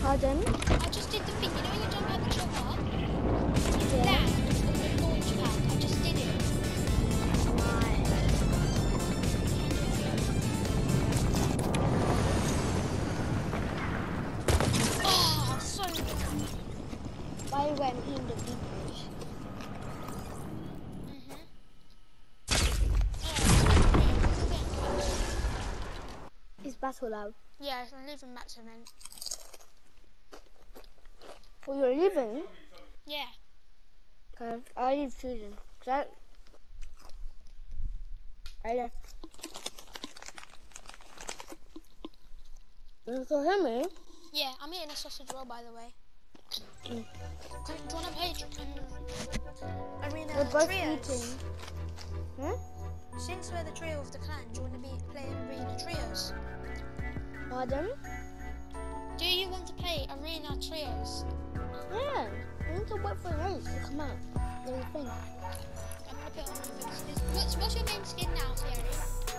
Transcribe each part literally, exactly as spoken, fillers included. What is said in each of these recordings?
Pardon? I just did the thing, you know when you jump out the chopper? Yeah. Land on the launch pad. I just did it. Oh, so good. Why went in the deep bridge? Mm-hmm. It's battle lab. Yeah, I'm leaving Matt's event. Oh, you're leaving? Yeah. Okay, I leave choosing. Cause I, I left. You can hear me? Yeah, I'm eating a sausage roll, by the way. Mm. Can, do you want to play um, Arena We're both Trios? eating. Hmm? Since we're the trio of the clan, do you want to be playing Arena Trios? Pardon? Do you want to play Arena Trios? Yeah. I need to wait for race to come out. Let me think. I'm going to put on my main skin. What's, what's your main skin now, Thierry?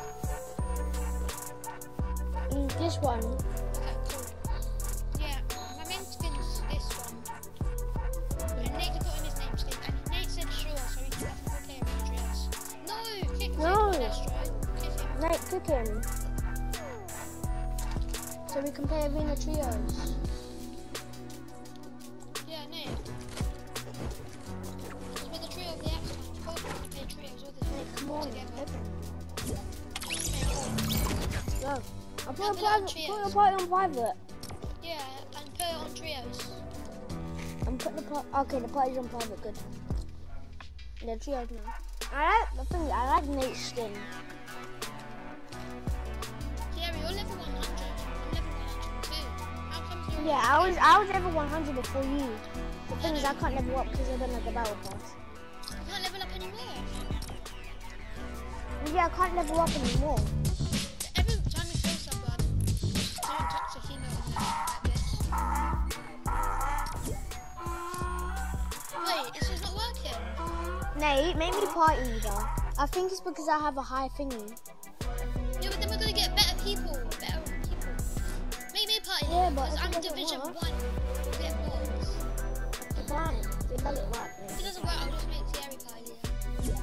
Mm, this one. Okay, cool. Yeah, my main skin is this one. And Nate put in his name skin. And Nate said sure, so we can definitely play Arena Trios. No! Kick No. him, Destro. Kick him. Nate, kick him. So we can play Arena Trios. Yeah, Nate. Because we're the trio of the X Clan. We both want to play trios all the Nate, come on. together. Go. I'll I'll put put a it on private, trios. put a party on private. Yeah, and put it on trios. I'm putting the part. Okay, the party's on private. Good. The trios now. I like the thing. I like Nate's skin. Yeah, you're level one hundred. I'm level one hundred two. How come you're Yeah, I was I was level one hundred before you. The thing is, I can't level up because I don't have the battle pass. You can't level up anymore. Yeah, I can't level up anymore. Every time you play someone, don't touch a female like this. Wait, this is not working. Nate, make me party leader. I think it's because I have a high thingy. Yeah, but then we're gonna get better people. Better people. Make me a party Yeah, leader, but because if it I'm doesn't division work- one. We have boards. Fine, it doesn't work. If it Nate. doesn't work, I'll just make Thierry party leader.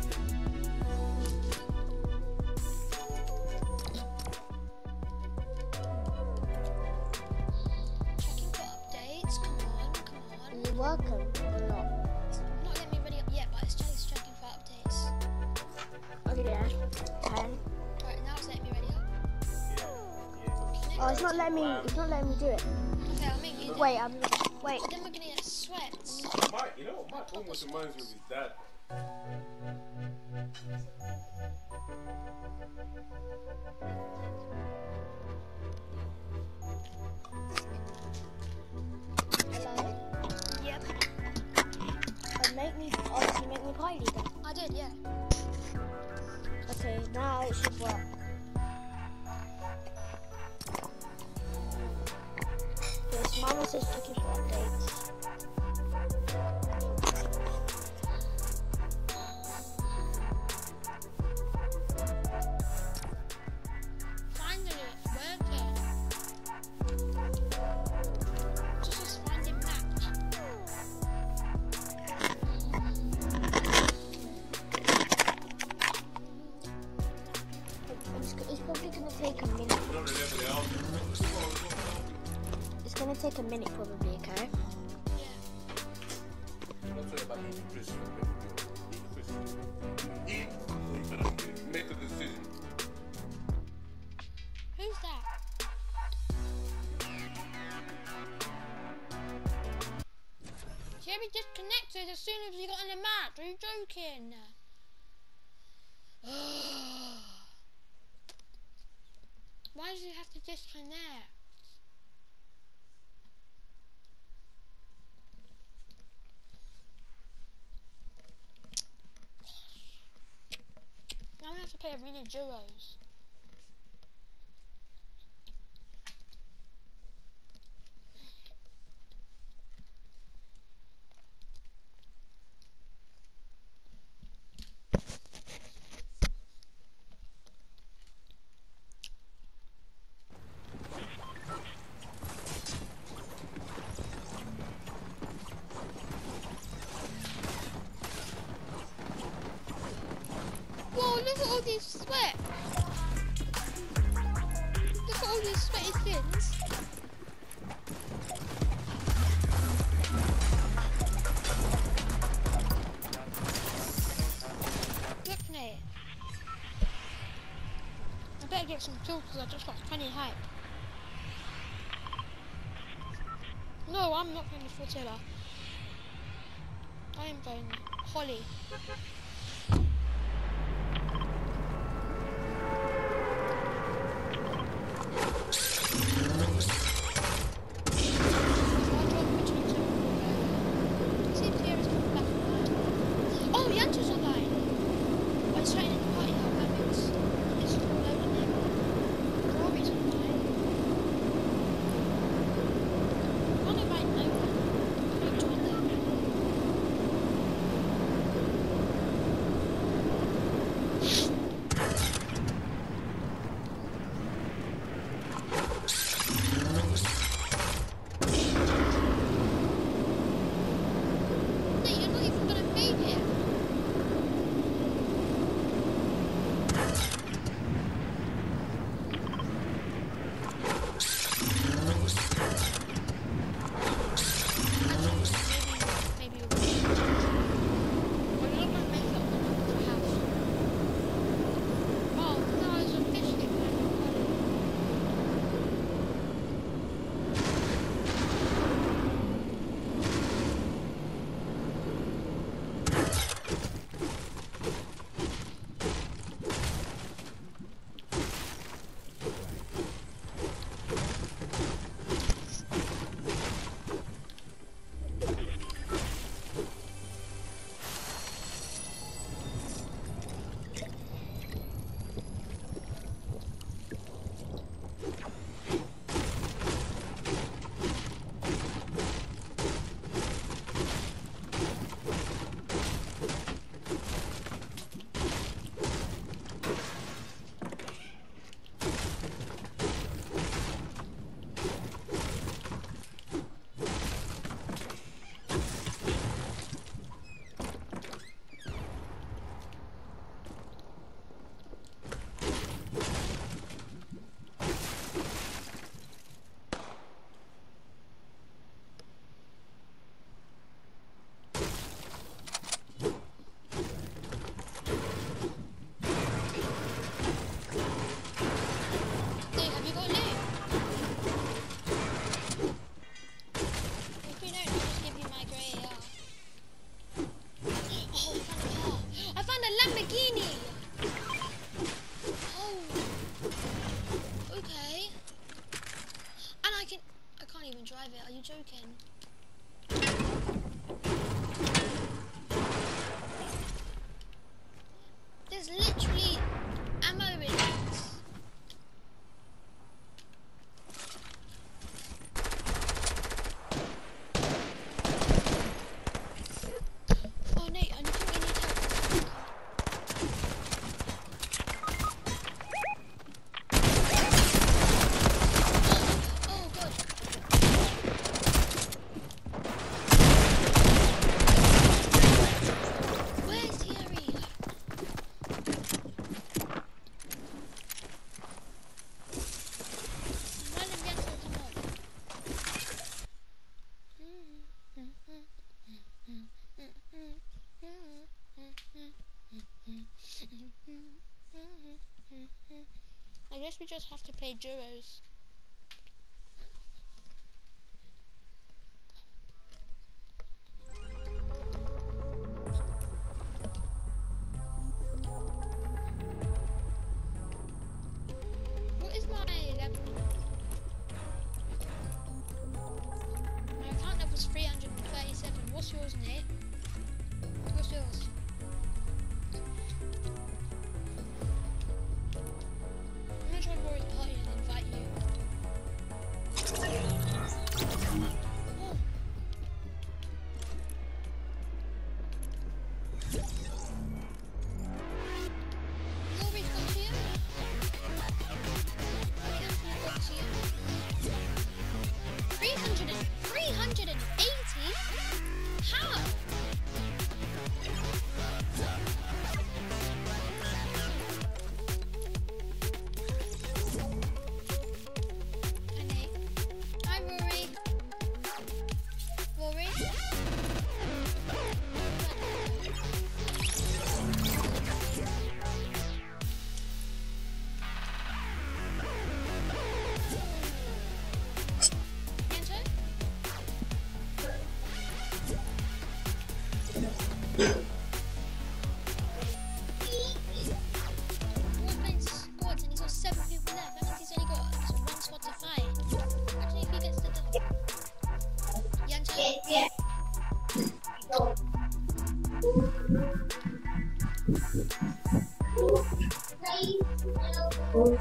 Checking for updates. Come on, come on. You're welcome a lot. It's not letting me ready up yet, but it's just checking for updates. Okay, yeah. Ten. Right, now it's letting me ready up. Oh, it's not letting me. It's not letting me do it. Okay, I'll make you do it. Wait, I'm. Wait. Then we're gonna get sweats. Mike, you know what? Mike almost reminds me of his dad. Hello. Yep. Oh, make me. Oh, did you make me party leader? I did, yeah. Okay, now it should work. Yes, Mama says checking for updates. Finally, it's working. Just as finding match. It's, it's probably gonna take a minute. It's gonna take a minute probably, okay? Yeah. Don't say about eating fish. Eat fish. Eat. Make a decision. Who's that? Jerry disconnected as soon as he got on the match. Are you joking? Why does he have to disconnect? Now we have to play Arena Duos. all these sweaty skins. Look, Nate. I better get some kills because I just got twenty hype. No, I'm not going to Fortilla. I am going Holly. Oh, Yanto's online. I was trying in the party now, that means it's all over there. Rory's online. I don't mind no one. I'm join them. Nate, you're not even gonna make it. Maybe, maybe you'll be. Well, you're not gonna make it up the house. Oh, no, there's a fish stick there. Nate, have you got loot? If you don't, I'll just give you my grey A R. Oh, I found a car. I found a Lamborghini! Oh. Okay. And I can... I can't even drive it. Are you joking? There's literally ammo in it. Oh, Nate, I think we need help. Oh, oh, God. Where's Thierry? Random Yanto, come on. I guess we just have to play duos. What is my level? My account level is three hundred thirty-seven. What's yours, Nate? What's yours? I'm gonna try Rory's party and invite you.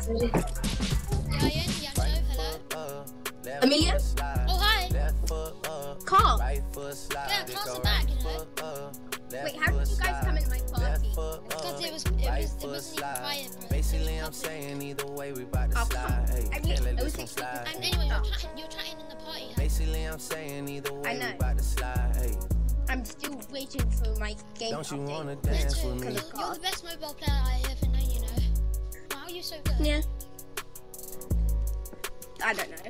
Ryan, Yanto, hello. Amelia? Oh, hi. Carl? Yeah, Carl's back, you know. Wait, how did you guys come in my party? Because it was, it was, it wasn't even quiet, bro. Basically, I'm saying either way, we bout to Oh, slide. Hey, I mean, can't let it this was one slide. And anyway, you're chatting, you're chatting in the party, huh? Basically, I'm saying either I way, know. we bout to slide. Hey, I'm still waiting for my game don't you update. wanna Me dance too. with me? You're, you're the best mobile player I ever know, you know. Wow, you're so good. Yeah. I don't know.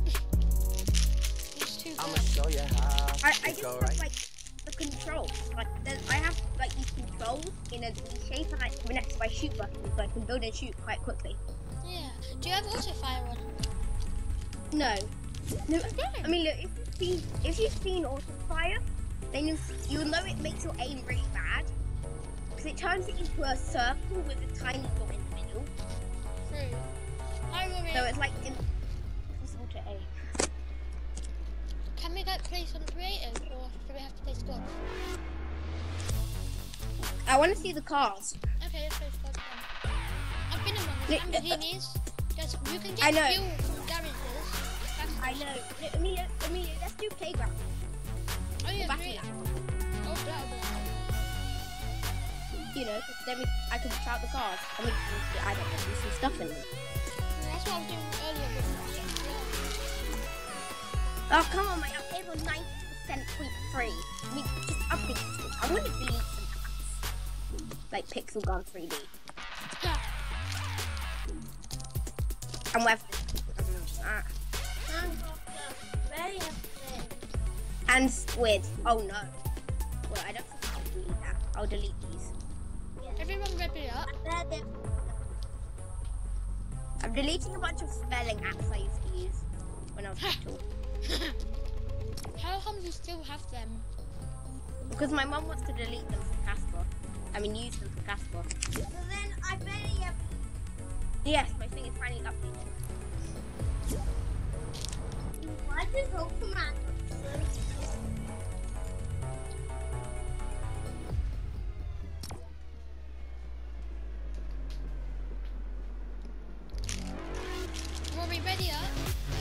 It's too I'ma good. show you how. I, I it just go have right. like the controls. Like there's- I have like these controls in a V shape, and I put next to my shoot button, so I can build and shoot quite quickly. Yeah. Do you have auto fire on? No. No. I mean, look, if you've seen if you've seen auto fire, then you you'll know it makes your aim really bad because it turns it into a circle with a tiny dot in the middle. True. Hi, Rory. So it's like impossible to aim. Can we go play some creative, or do we have to play squad? I want to see the cars. Okay, let's play squad then. I've been in one Li- with Lamborghinis. Guys, you can get I know. fuel from garages. That's I know. Look, Amelia, Amelia, let's do playground. Oh yeah, Battle great. lap. Oh, that'll be You know, 'cause then we, I can shout the cars. I mean, I don't know, there's some stuff in them. That's what I was doing earlier with yeah. Oh, come on, my update was ninety percent point three. I mean, just update this. I want to delete some apps. Like Pixel Gun three D. And Web. Ah. And Squid. Oh no. Well, I don't think I'll delete that. I'll delete these. Everyone ready up? I'm deleting a bunch of spelling apps I used to use when I was little. How come you still have them? Because my mum wants to delete them for Casper. I mean, use them for Casper. So then I better have... Yes, my thing is finally updated. Why did it go from that? Are we ready up?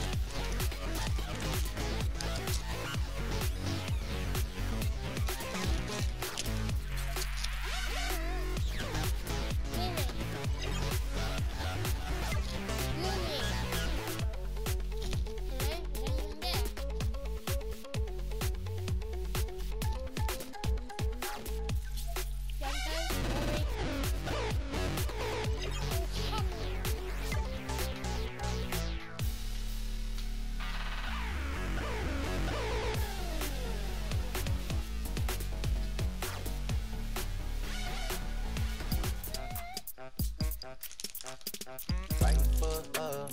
Right foot up.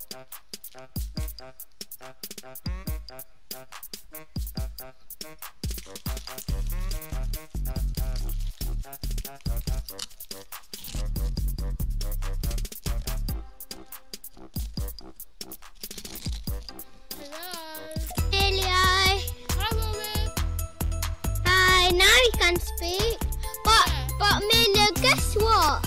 Hi, now you can speak. But, but Amelia, guess what?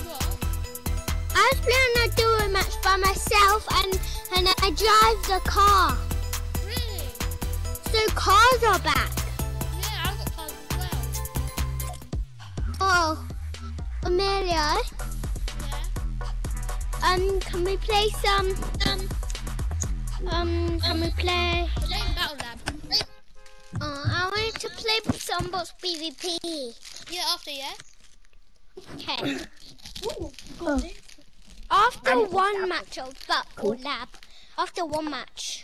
I was playing a duo match by myself and, and I drive the car. Really? So cars are back. Yeah, I've got cars as well. Oh, Amelia, Yeah? um, can we play some, um, um, can we play? We're playing Battle Lab. Oh, I wanted to play some bots PvP. Yeah, after, yeah? Okay. After one match of Battle Lab, after one match.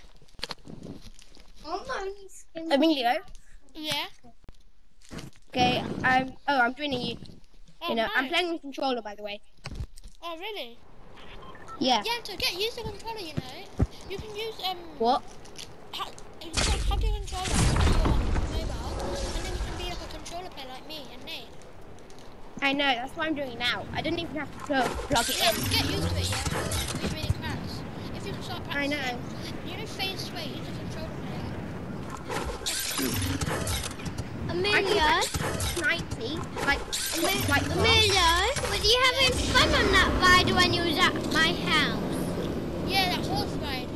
Emilio? Yeah? Okay, I'm... Oh, I'm joining you. Oh, You know, I'm nice. playing with controller, by the way. Oh, really? Yeah. Yeah, to get used to controller, you know. You can use, um... What? Ha it's like have your controller on your mobile, and then you can be like a controller player like me and Nate. I know, that's what I'm doing now. I didn't even have to plug, plug it Yeah, in. get used to it, yeah? It really cracks. If you can start I practicing, know. you know Phase Sway is a controller player. Amelia, ninety. Ellie. Like, what, like, Amelia, were you having fun on that ride when you was at my house? Yeah, that horse ride.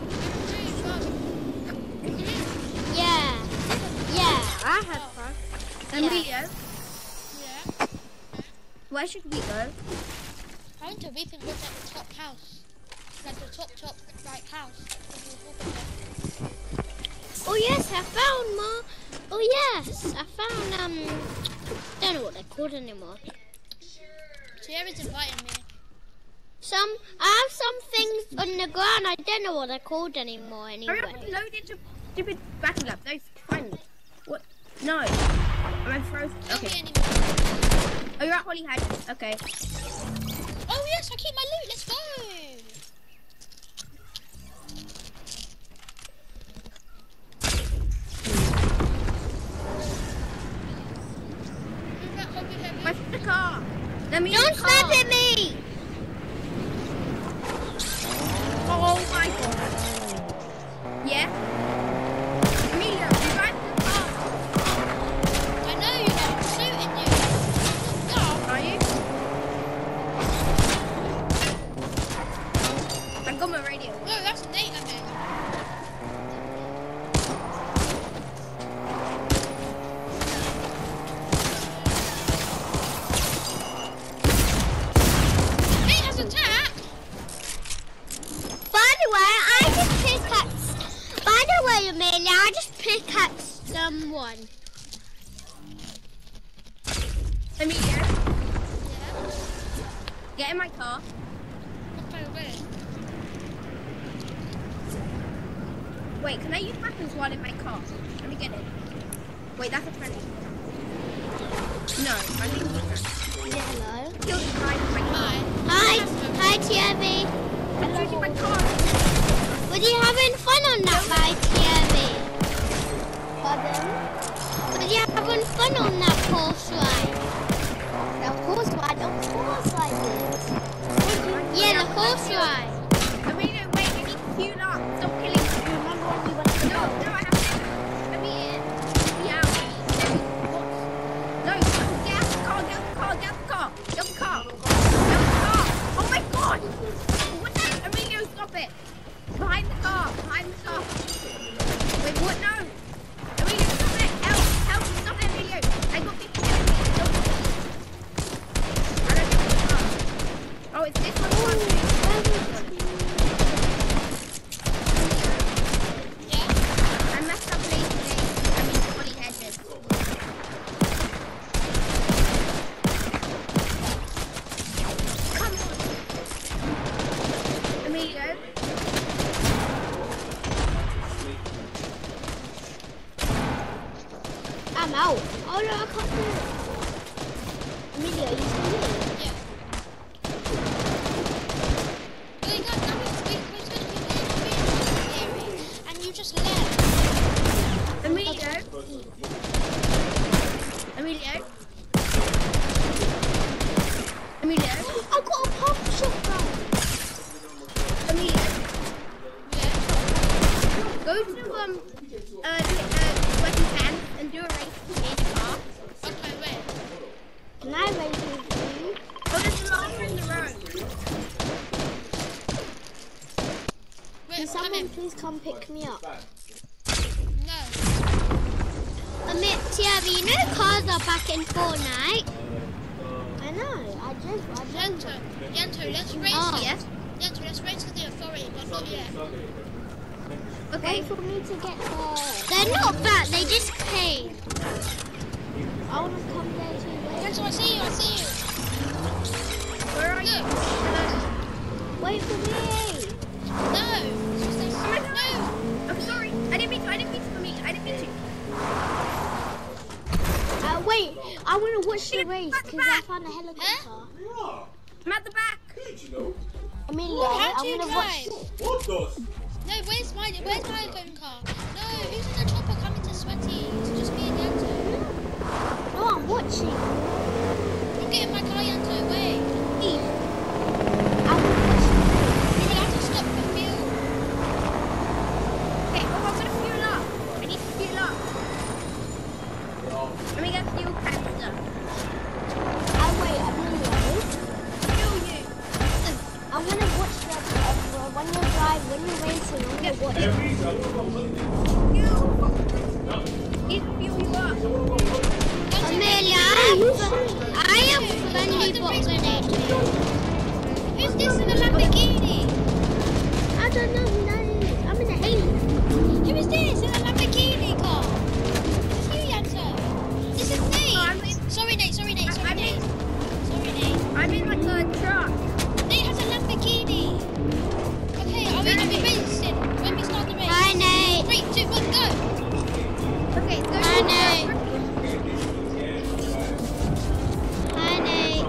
Yeah. Yeah. I had fun. Amelia, Yeah. where should we go? I went to Reaping Woods at the top house. Like the top, top, like house. that we were talking about. Oh yes, I found more. Oh yes, I found um. Don't know what they're called anymore. Sierra's inviting me. Some I have some things on the ground. I don't know what they're called anymore. Hurry up and Anyway. load into stupid battle lab. Those find me. What? No. Am I frozen? Don't Okay. be anymore. Oh, you're at Holly Hedges. Okay. Oh yes, I keep my loot. Let's go. Move back, Hobby Heavy. Where's the car? Let me in Don't the car. snap at me! Oh my god. Yeah? Amelia, revive the car. I know you know. I'm shooting you. No. Are you? I got my radio. No, that's Nate, I mean. Nate has attack. By the way, I just pickaxed. By the way, Amelia, I just pickaxed someone. Amelia, Yeah. get in my car. Okay, wait. Wait, can I use weapons while in my car? Let me get it. Wait, that's a friendly. No, I think it's not. Hello. Kill the guy in my car. Hi. Hi, hi, Tiabi. I'm using my car. Were you having fun on that ride, Tiabi? Pardon? Were you having fun on that horse ride? The horse ride? Of course I did. Yeah, the horse ride. Amelia, wait, I need to fuel up. Stop killing me. Remember when we went to No, no, I have to. Let me in. Yeah. What? No, get out the car, get out the car, get out the car. Get out the car. Get out the car. Oh my god. What the? Emilio, stop it. Behind the car, behind the car. Wait, what? No. Emilio, stop it. Help, help, stop it, Emilio. I got people killing me. Stop it. I don't get the car. Oh, it's this one. Yeah. I messed up late today. I mean, Holly Hedges. Come on. Emilio. I'm out. Oh no, I can't do it. Amelia, you still here? Yeah. Oh, you got now we we we're supposed to be in the area, and you just left. Emilio. Emilio. Emilio. I got a pump shotgun. Emilio. Yeah. Go to um uh, the, uh weapon stand and do a race in the car. Okay, wait. Can I race with you? Oh, there's a llama in the road. Wait, Can someone come in. please come pick me up? No. Amit, Tiabi, you know cars are back in Fortnite? I know, I just, I just. Yento, Yento, let's race Oh. it. Yes. Yento, let's race to the authority, but not yet. Okay. Wait for me to get there. They're not back, they just came. I want to come there too. Wait, Yento, I see you, I see you. Where are you? Look. Hello. wait for me. No. It's just this. Oh my god. No. I'm sorry. I didn't mean to. I didn't mean to. I didn't mean to. Uh, wait, I want to watch the race back, because I back. found a helicopter. I'm at the back. You know? Amelia, How do you I'm going to watch. drive? What does? No, where's my where's my phone car? No, who's in the chopper coming to Sweaty? It's just me and Yento. No, I'm watching. I'm getting my car, Yento, wait. Eve. I want to watch the race. You will have to stop for fuel. Okay. Oh, I'm gonna fuel up. I need to fuel up. Let me get fuel canister. gonna drive when you're racing. I'm gonna watch. He's you up. Amelia, I have friendly bot grenade. Who's this in a Lamborghini? I don't know who that is. I'm in a alien. Who is this in a Lamborghini car? Is this you, Yanto? This is me. Oh, I'm in- Sorry, Nate. Sorry, Nate. Sorry, I'm Nate. in- Sorry, Nate. I'm in like a truck. Nate has a Lamborghini. Okay, are we gonna be racing when we start the race? Hi, Nate. Three, two, one, go. Okay, go. Hi, Nate. Hi, Nate.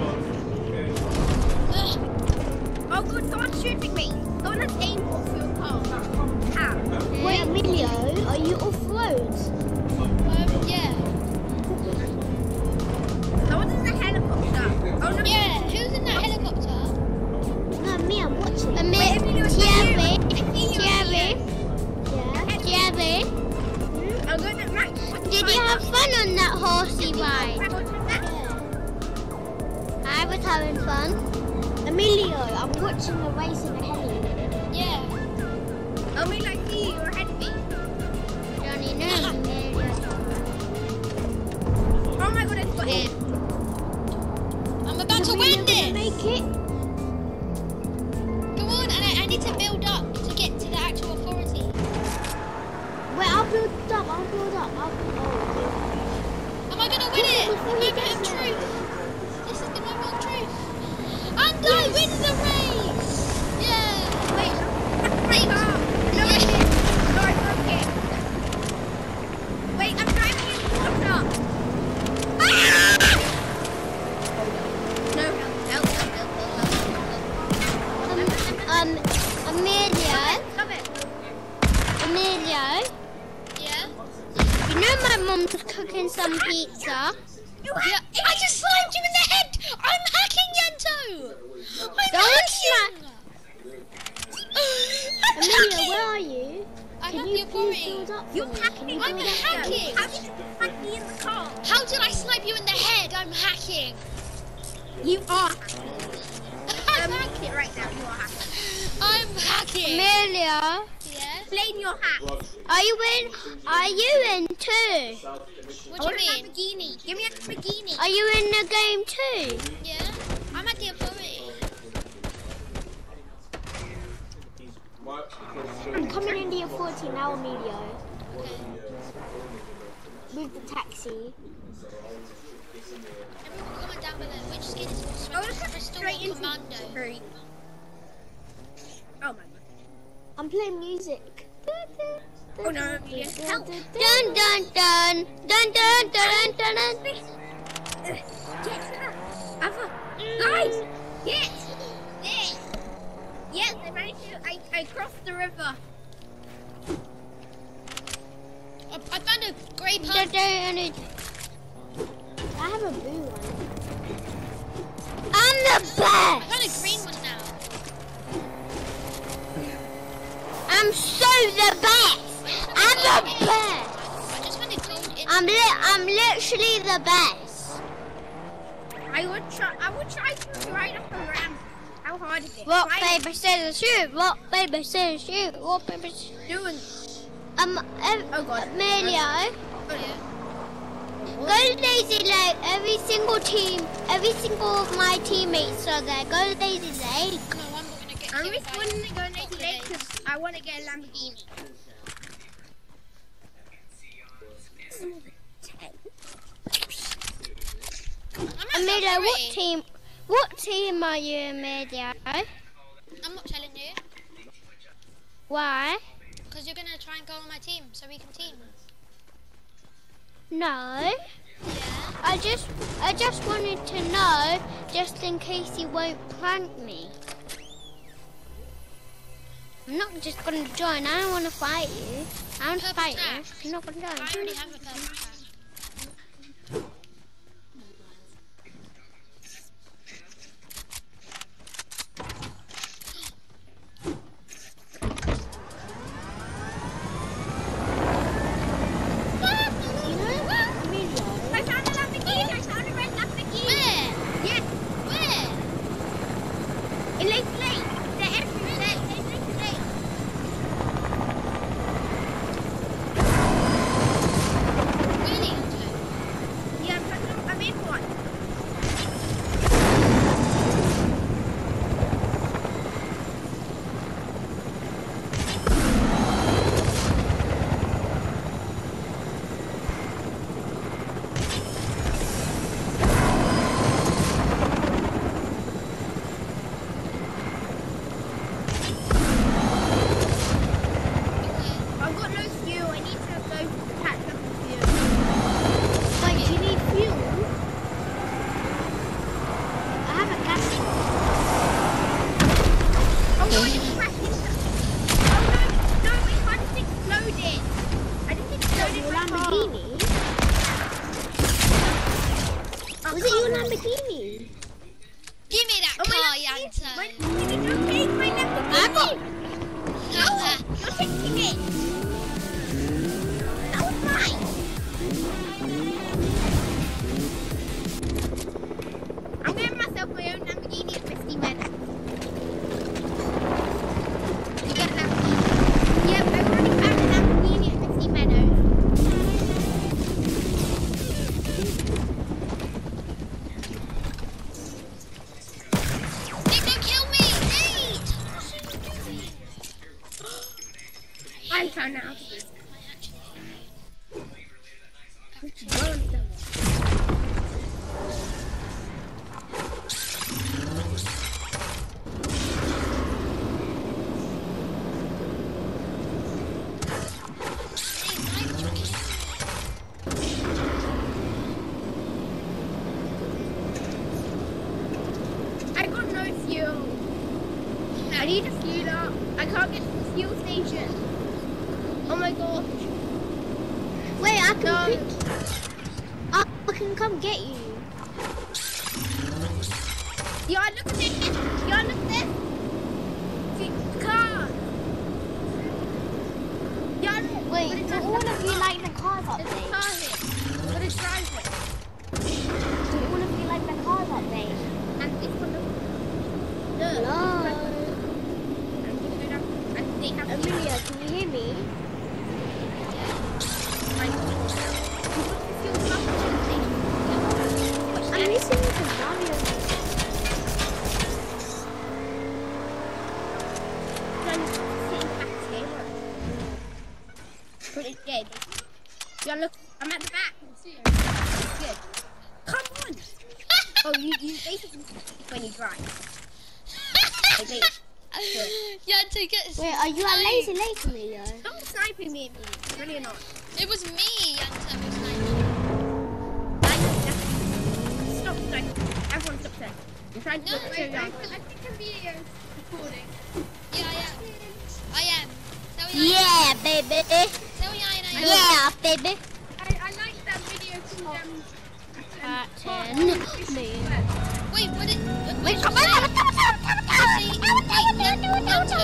Ugh. Oh, good, someone's shooting me. Someone has aimed off your car. How? Wait, Amelia, are you off-road? Um, yeah. Someone's in the helicopter. Oh, no. Yeah, who's in that helicopter? No, me, I'm watching. Wait, Amelia, Amelia, it's Thierry, you. I see you. Thierry, yeah, Thierry. I'm going to Max. Did you have fun on that horsey ride? Max, what's that? I was having fun. Emilio, I'm watching a race in a heli. Yeah. Oh, me, I see you. You're ahead of me. Johnny, no, Emilio. Oh my god, I got hit. I'm about to Emilio win gonna this. make it. Come on, and I, I need to build up to get to the actual authority. Wait, I'll build up, I'll build up, I'll build up. Am I gonna win it? The moment of truth. This is the moment of truth. And I win the race. Yeah. Wait, wait, oh, no, I did. No, I broke it. Wait, I'm driving in the water. Ah! No, help, help, help, help, help. Um, um, Amelia, Stop it. Amelia, Yeah. you know my mom's cooking some pizza? Yeah. I just slammed you in the head. I'm hacking, Yanto. I'm Don't hacking. I'm Amelia, hacking. where are you? I Can have you the please authority. build up for You're me? hacking. Can you I'm build up for me? hacking. How did you find me in the car? How did I snipe you in the head? I'm hacking. You are. I'm Um, hacking. it right now. You are hacking. I'm hacking. Amelia, Yeah. Explain your hack. are you in? Are you in too? I What do want you a mean? Lamborghini. Give me a Lamborghini. Are you in the game too? Yeah. I'm at the authority. I'm coming in the authority now, Amelia, Okay. with the taxi. Everyone comment down below which skin is more I sweaty, want to cut Crystal straight or into Commando? Three. Oh my god. I'm playing music. Oh no, yes, help. Dun dun dun dun dun dun dun dun. Yes. Alpha. Guys. Yes. Yes. Yes, I managed to. I, I crossed the river. I, I found a grey Dun, pump. dun, dun. I have a blue one. I'm the I best. found a green one now. I'm so the best. I'm the best. I just found a gold in. I'm li I'm literally the best. I would try. I would try to ride up a ramp. How hard is it? Rock, Try it. paper, scissors, shoot. Rock, paper, scissors, shoot. Rock, paper, scissors. Doing. Um, ev Oh god. Amelia, Yeah. go Lazy Lake. Every single team, every single of my teammates are there. Go Lazy Lake. No, I'm not gonna get I'm killed just by wanting to go Rocket next day Days. because I want to get a Lamborghini. I'm at Amelia, what three. team? What team are you, Amelia? I'm not telling you. Why? Because you're gonna try and go on my team so we can team. No. Yeah. I just, I just wanted to know, just in case you won't prank me. I'm not just gonna join. I don't want to fight you. I want to Purple fight tag. you. I'm not gonna I join. already have a purple tag. You know, Amelia. I found a Lamborghini. I found a red Lamborghini. Where? Yes. Where? In Lake Lake. They're everywhere. They're, they're Lamborghini. Give me that Oh, car, my Yanto. My, don't take my Lamborghini. You're taking it. That was mine. I'm getting myself my own Lamborghini at fifty minutes. You get that? Yep, I already found a Lamborghini at fifty Meadows. Nick, don't kill me! Nate! I'm trying out. I got no fuel. I need a fuel up. I can't get to the fuel station. Oh my gosh. Wait, I can No. pick. I I can come get you. Yeah, look at this. Yeah, look at this. The car. Yeah, look. Wait, But do it's not- all of you like the cars There's a update? car here. But it's driving. Do all of you like the cars update? And this one looks. Look. Hello? I'm gonna go down. And they have Amelia, can you hear me? I'm listening to Mario. But it's dead. Yeah, look, I'm at the back. It's good. Come on! Oh, you, you basically when you drive. Okay. Yanto gets. Wait, are you at Lazy Lake, Amelia? Don't sniping me, me. It's really not. It was me, Yanto, who sniped. Stop sniping. Everyone stop sniping. You're trying to No, look wait, so wait, young. wait. I think a video is recording. Yeah, I am. I am. Tell me Yeah, baby. Tell me I am. Yeah, baby. I, I like that video called um. Ten. Wait, what did. Wait, what come did you on. say? Wait, Yanto.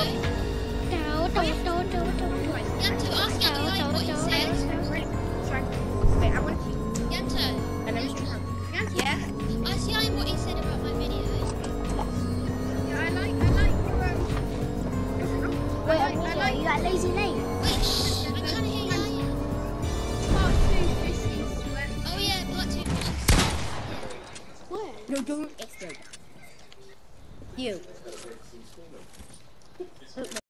Yanto, ask Yanto what he says. Wait, I want to. Yanto. And let me show you how. Yeah. Ask Yanto what he said about my videos. Yeah, I like. I like your um. Wait, I like. I Amelia, are like. you at Lazy Lake? Wait, shh. I can't hear Yaya. Part two fishes. Where Oh, yeah, part two. Where? no, don't explode. You.